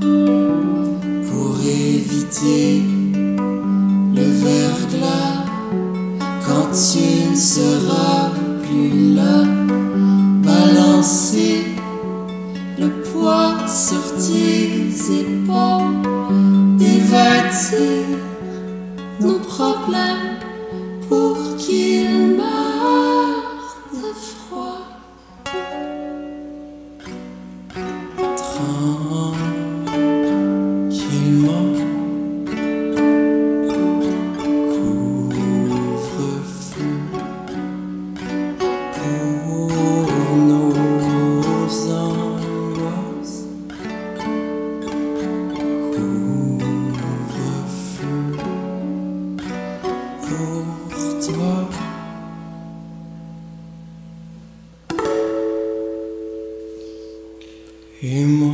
pour éviter le verglas quand tu ne seras plus là. Balancer le poids sur tes épaules, dévêtir nos problèmes pour qu'ils meurent de froid. Tranquillement, couvre-feu pour nos angoisses. Couvre-feu pour toi. Et moi